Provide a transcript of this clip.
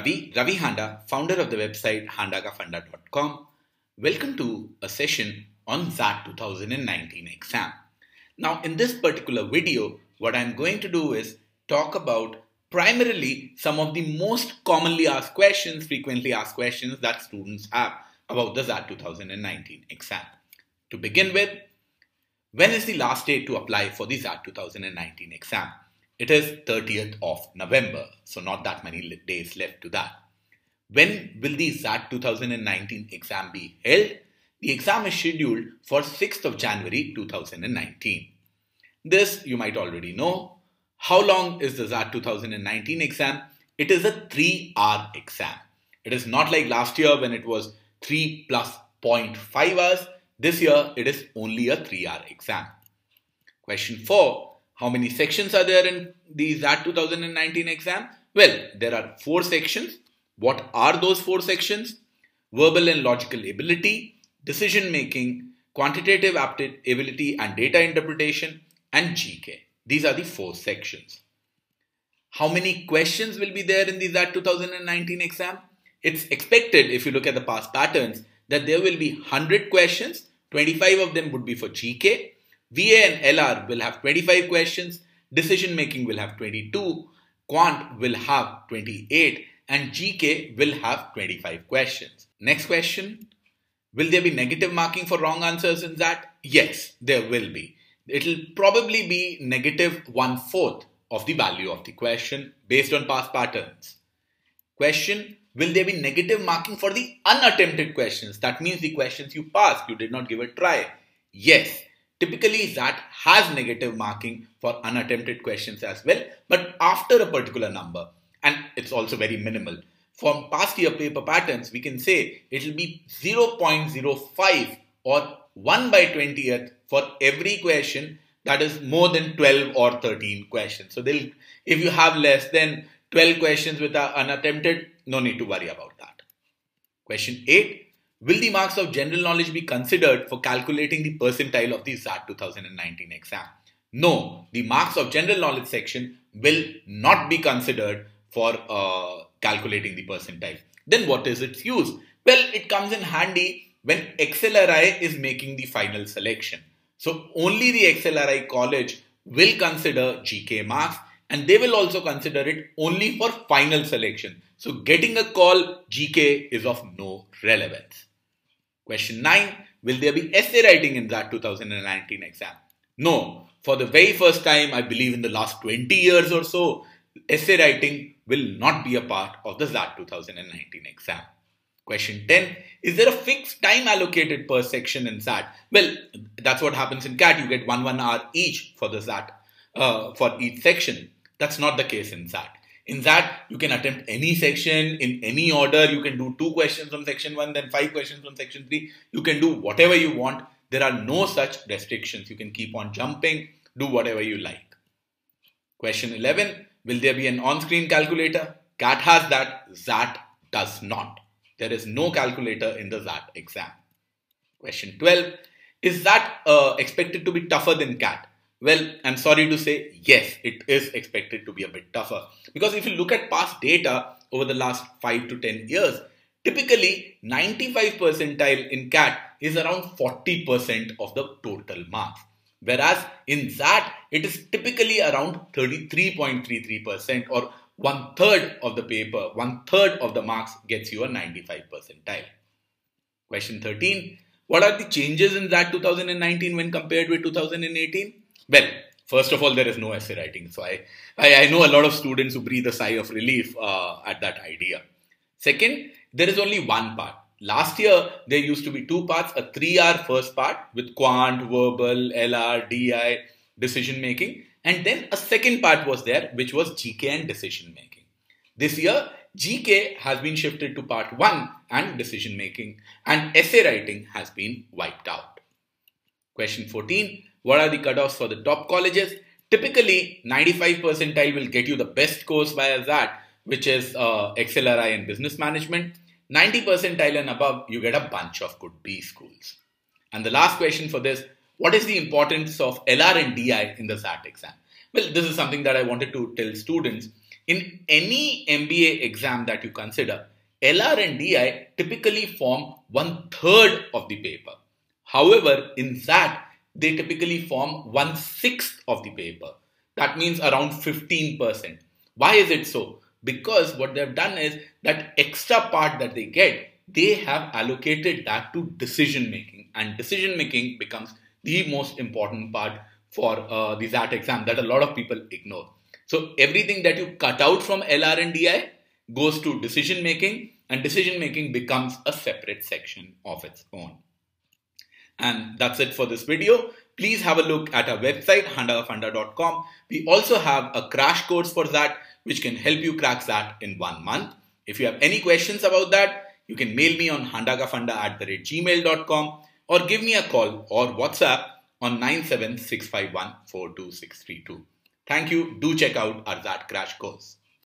Ravi Handa, founder of the website handagafunda.com. Welcome to a session on XAT 2019 exam. Now, in this particular video, what I'm going to do is talk about primarily some of the most commonly asked questions, frequently asked questions that students have about the XAT 2019 exam. To begin with, when is the last day to apply for the XAT 2019 exam? It is 30th of November, so not that many days left to that. When will the XAT 2019 exam be held? The exam is scheduled for 6th of January 2019. This you might already know. How long is the XAT 2019 exam? It is a 3-hour exam. It is not like last year when it was 3 plus 0.5 hours. This year it is only a 3-hour exam. Question 4. How many sections are there in the XAT 2019 exam? Well, there are 4 sections. What are those 4 sections? Verbal and logical ability, decision making, quantitative ability and data interpretation, and GK. These are the 4 sections. How many questions will be there in the XAT 2019 exam? It's expected, if you look at the past patterns, that there will be 100 questions. 25 of them would be for GK. VA and LR will have 25 questions, decision making will have 22, Quant will have 28, and GK will have 25 questions. Next question, will there be negative marking for wrong answers in XAT? Yes, there will be. It will probably be negative 1/4 of the value of the question based on past patterns. Question, will there be negative marking for the unattempted questions? That means the questions you passed, you did not give a try. Yes. Typically, XAT has negative marking for unattempted questions as well, but after a particular number, and it's also very minimal. From past year paper patterns, we can say it will be 0.05 or 1/20th for every question that is more than 12 or 13 questions. So if you have less than 12 questions with unattempted, no need to worry about that. Question 8. Will the marks of general knowledge be considered for calculating the percentile of the XAT 2019 exam? No, the marks of general knowledge section will not be considered for calculating the percentile. Then what is its use? Well, it comes in handy when XLRI is making the final selection. So only the XLRI college will consider GK marks, and they will also consider it only for final selection. So getting a call GK is of no relevance. Question 9. Will there be essay writing in XAT 2019 exam? No. For the very first time, I believe in the last 20 years or so, essay writing will not be a part of the XAT 2019 exam. Question 10. Is there a fixed time allocated per section in XAT? Well, that's what happens in CAT. You get 1 hour each for the XAT, for each section. That's not the case in XAT. In XAT, you can attempt any section in any order. You can do 2 questions from section 1, then 5 questions from section 3. You can do whatever you want. There are no such restrictions. You can keep on jumping, do whatever you like. Question 11. Will there be an on-screen calculator? CAT has that. XAT does not. There is no calculator in the XAT exam. Question 12. Is XAT expected to be tougher than CAT? Well, I'm sorry to say, yes, it is expected to be a bit tougher. Because if you look at past data over the last 5 to 10 years, typically 95 percentile in CAT is around 40% of the total marks. Whereas in XAT, it is typically around 33.33% or 1/3 of the paper, 1/3 of the marks gets you a 95 percentile. Question 13. What are the changes in XAT 2019 when compared with 2018? Well, first of all, there is no essay writing. So I know a lot of students who breathe a sigh of relief at that idea. Second, there is only one part. Last year, there used to be 2 parts, a 3-hour first part with Quant, verbal, LR, DI, decision making. And then a second part was there, which was GK and decision making. This year, GK has been shifted to part 1 and decision making, and essay writing has been wiped out. Question 14. What are the cutoffs for the top colleges? Typically, 95 percentile will get you the best course via XAT, which is XLRI and business management. 90 percentile and above, you get a bunch of good B schools. And the last question for this, what is the importance of LR and DI in the XAT exam? Well, this is something that I wanted to tell students. In any MBA exam that you consider, LR and DI typically form 1/3 of the paper. However, in XAT, they typically form 1/6 of the paper. That means around 15%. Why is it so? Because what they've done is that extra part that they get, they have allocated that to decision making, and decision making becomes the most important part for the XAT exam that a lot of people ignore. So everything that you cut out from LR and DI goes to decision making, and decision making becomes a separate section of its own. And that's it for this video. Please have a look at our website, handagafunda.com. We also have a crash course for XAT, which can help you crack XAT in 1 month. If you have any questions about that, you can mail me on handagafunda@gmail.com or give me a call or WhatsApp on 97651 42632. Thank you. Do check out our XAT crash course.